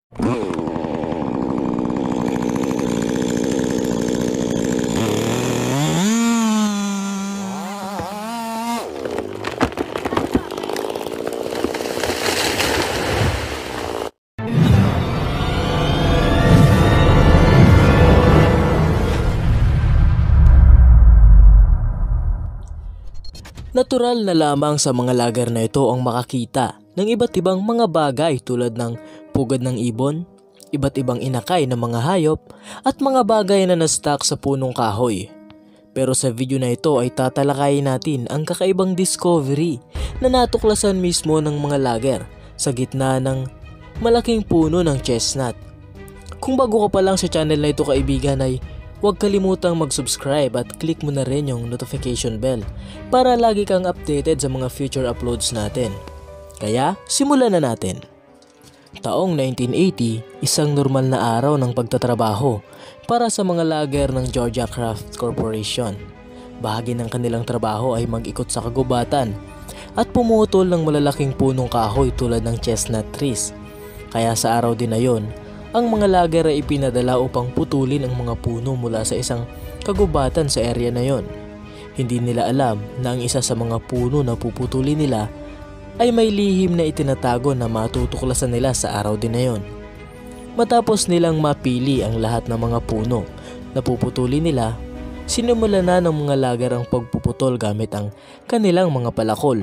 Natural na lamang sa mga lager na ito ang makakita ng iba't ibang mga bagay tulad ng pugad ng ibon, iba't ibang inakay ng mga hayop at mga bagay na na-stuck sa punong kahoy. Pero sa video na ito ay tatalakayin natin ang kakaibang discovery na natuklasan mismo ng mga lager sa gitna ng malaking puno ng chestnut. Kung bago ka pa lang sa channel na ito kaibigan ay huwag kalimutang mag-subscribe at click mo na rin yung notification bell para lagi kang updated sa mga future uploads natin. Kaya, simulan na natin. Taong 1980, isang normal na araw ng pagtatrabaho para sa mga lager ng Georgia Craft Corporation. Bahagi ng kanilang trabaho ay mag-ikot sa kagubatan at pumutol ng malalaking punong kahoy tulad ng chestnut trees. Kaya sa araw din na yon, ang mga lager ay ipinadala upang putulin ang mga puno mula sa isang kagubatan sa area na yon. Hindi nila alam na ang isa sa mga puno na puputulin nila ay may lihim na itinatago na matutuklasan nila sa araw din na yon. Matapos nilang mapili ang lahat ng mga puno na puputulin nila, sinimula na ng mga lager ang pagpuputol gamit ang kanilang mga palakol.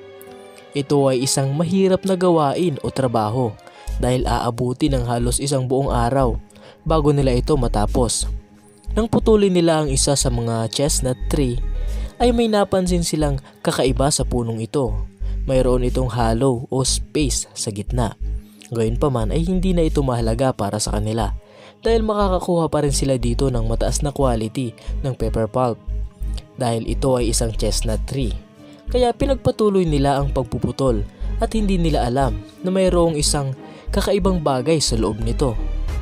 Ito ay isang mahirap na gawain o trabaho dahil aabuti ng halos isang buong araw bago nila ito matapos. Nang putulin nila ang isa sa mga chestnut tree ay may napansin silang kakaiba sa punong ito. Mayroon itong hollow o space sa gitna. Gayunpaman ay hindi na ito mahalaga para sa kanila dahil makakakuha pa rin sila dito ng mataas na quality ng pepper pulp dahil ito ay isang chestnut tree. Kaya pinagpatuloy nila ang pagpuputol at hindi nila alam na mayroong isang kakaibang bagay sa loob nito.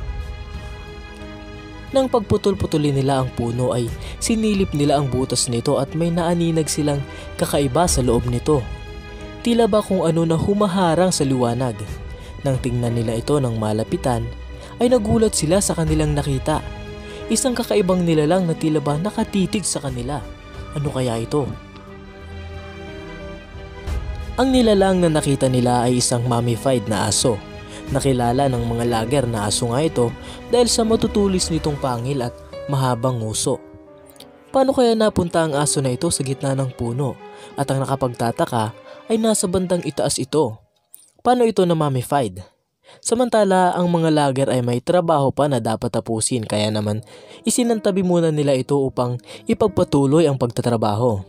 Nang pagputol-putulin nila ang puno ay sinilip nila ang butas nito at may naaninag silang kakaiba sa loob nito. Tila ba kung ano na humaharang sa liwanag. Nang tingnan nila ito ng malapitan ay nagulat sila sa kanilang nakita. Isang kakaibang nilalang na tila ba nakatitig sa kanila. Ano kaya ito? Ang nilalang na nakita nila ay isang mummified na aso. Nakilala ng mga lager na aso nga ito dahil sa matutulis nitong pangil at mahabang nguso. Paano kaya napunta ang aso na ito sa gitna ng puno at ang nakapagtataka ay nasa bandang itaas ito? Paano ito na mummified? Samantala ang mga lager ay may trabaho pa na dapat tapusin kaya naman isinantabi muna nila ito upang ipagpatuloy ang pagtatrabaho.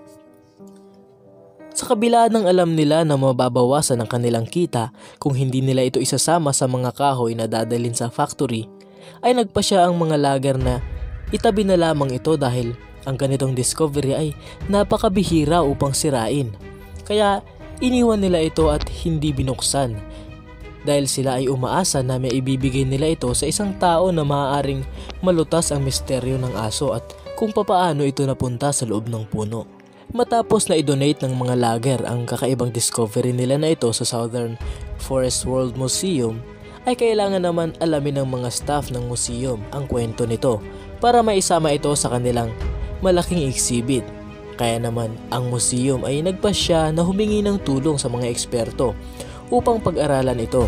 Sa kabila ng alam nila na mababawasan ang kanilang kita kung hindi nila ito isasama sa mga kahoy na dadalhin sa factory, ay nagpasya ang mga lager na itabi na lamang ito dahil ang ganitong discovery ay napakabihira upang sirain. Kaya iniwan nila ito at hindi binuksan dahil sila ay umaasa na may ibibigay nila ito sa isang tao na maaaring malutas ang misteryo ng aso at kung papaano ito napunta sa loob ng puno. Matapos na i-donate ng mga lager ang kakaibang discovery nila na ito sa Southern Forest World Museum, ay kailangan naman alamin ng mga staff ng museum ang kwento nito para maisama ito sa kanilang malaking exhibit. Kaya naman ang museum ay nagpasya na humingi ng tulong sa mga eksperto upang pag-aralan ito.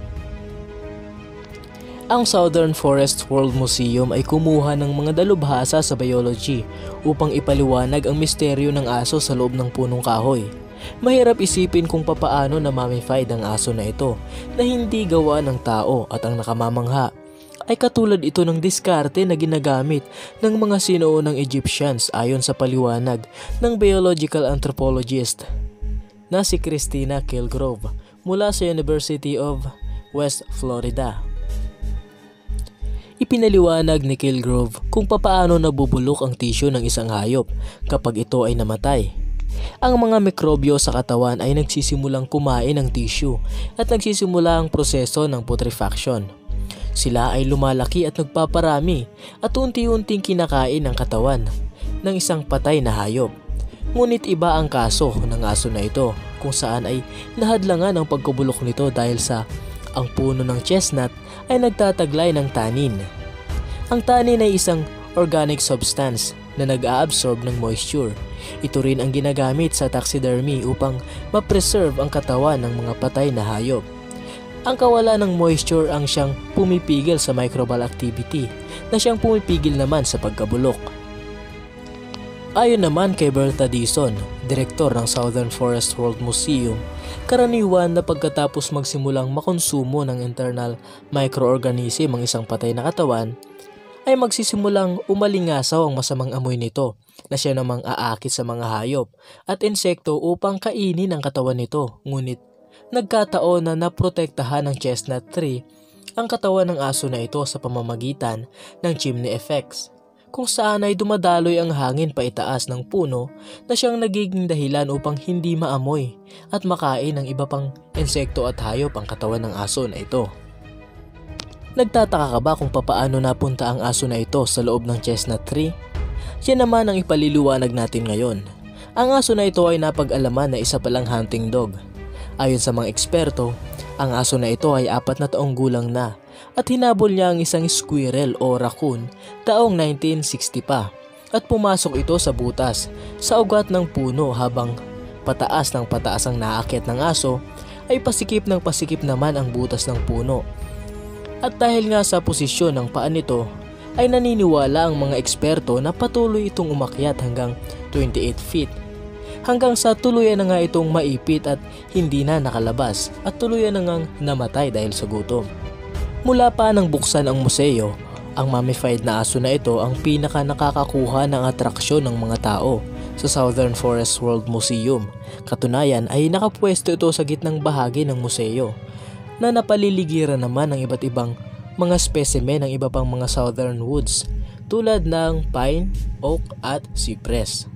Ang Southern Forest World Museum ay kumuha ng mga dalubhasa sa biology upang ipaliwanag ang misteryo ng aso sa loob ng punong kahoy. Mahirap isipin kung papaano na mummified ang aso na ito na hindi gawa ng tao at ang nakamamangha ay katulad ito ng diskarte na ginagamit ng mga sinuunang Egyptians ayon sa paliwanag ng biological anthropologist na si Christina Kilgrove mula sa University of West Florida. Ipinaliwanag ni Kilgrove kung papaano nabubulok ang tissue ng isang hayop kapag ito ay namatay. Ang mga mikrobyo sa katawan ay nagsisimulang kumain ng tissue at nagsisimula ang proseso ng putrefaction. Sila ay lumalaki at nagpaparami at unti-unting kinakain ang katawan ng isang patay na hayop. Ngunit iba ang kaso ng aso na ito kung saan ay nahadlangan ang pagkabulok nito dahil sa Ang puno ng chestnut ay nagtataglay ng tannin. Ang tannin ay isang organic substance na nag-a-absorb ng moisture. Ito rin ang ginagamit sa taxidermy upang ma-preserve ang katawan ng mga patay na hayop. Ang kawalan ng moisture ang siyang pumipigil sa microbial activity na siyang pumipigil naman sa pagkabulok. Ayon naman kay Bertha Dixon, direktor ng Southern Forest World Museum, karaniwan na pagkatapos magsimulang makonsumo ng internal microorganism ang isang patay na katawan, ay magsisimulang umalingasaw ang masamang amoy nito na siya namang aakit sa mga hayop at insekto upang kainin ang katawan nito. Ngunit nagkataon na naprotektahan ng chestnut tree ang katawan ng aso na ito sa pamamagitan ng chimney effects, kung saan ay dumadaloy ang hangin paitaas ng puno na siyang nagiging dahilan upang hindi maamoy at makain ng iba pang insekto at hayop ang katawan ng aso na ito. Nagtataka ka ba kung papaano napunta ang aso na ito sa loob ng chestnut tree? Yan naman ang ipaliliwanag natin ngayon. Ang aso na ito ay napag-alaman na isa palang hunting dog. Ayon sa mga eksperto, ang aso na ito ay 4 na taong gulang na at hinabol niya ang isang squirrel o raccoon taong 1960 pa at pumasok ito sa butas sa ugat ng puno habang pataas ng pataas ang naakyat ng aso ay pasikip ng pasikip naman ang butas ng puno. At dahil nga sa posisyon ng paa nito, ay naniniwala ang mga eksperto na patuloy itong umakyat hanggang 28 feet. Hanggang sa tuluyan na nga itong maipit at hindi na nakalabas at tuluyan na ngang namatay dahil sa gutom. Mula pa nang buksan ang museo, ang mummified na aso na ito ang pinaka nakakakuha ng atraksyon ng mga tao sa Southern Forest World Museum. Katunayan ay nakapwesto ito sa gitnang bahagi ng museo, na napaliligiran naman ng iba't ibang mga specimen ng iba pang mga southern woods tulad ng pine, oak at cypress.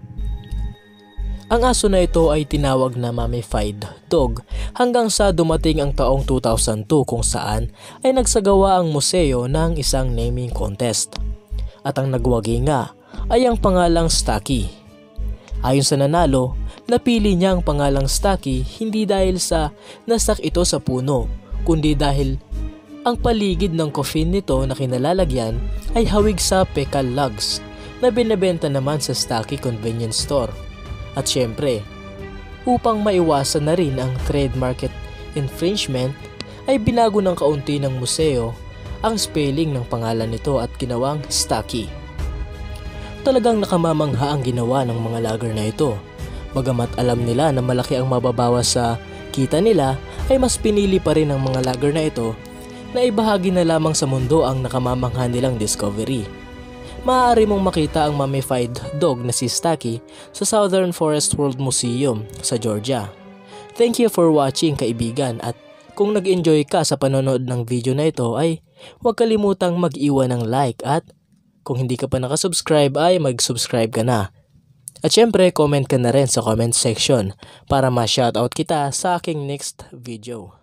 Ang aso na ito ay tinawag na mummified dog hanggang sa dumating ang taong 2002 kung saan ay nagsagawa ang museo ng isang naming contest. At ang nagwagi nga ay ang pangalang Stucky. Ayon sa nanalo, napili niya ang pangalang Stucky hindi dahil sa nasak ito sa puno, kundi dahil ang paligid ng coffin nito na kinalalagyan ay hawig sa fecal logs na binebenta naman sa Stucky convenience store. At syempre, upang maiwasan na rin ang trademark infringement, ay binago ng kaunti ng museo ang spelling ng pangalan nito at ginawang Stucky. Talagang nakamamangha ang ginawa ng mga logger na ito. Bagamat alam nila na malaki ang mababawas sa kita nila, ay mas pinili pa rin ng mga logger na ito na ibahagi na lamang sa mundo ang nakamamangha nilang discovery. Maaari mong makita ang mummified dog na si Stucky sa Southern Forest World Museum sa Georgia. Thank you for watching, kaibigan, at kung nag-enjoy ka sa panonood ng video na ito ay huwag kalimutang mag-iwan ng like at kung hindi ka pa nakasubscribe ay mag-subscribe ka na. At syempre, comment ka na rin sa comment section para ma-shoutout kita sa aking next video.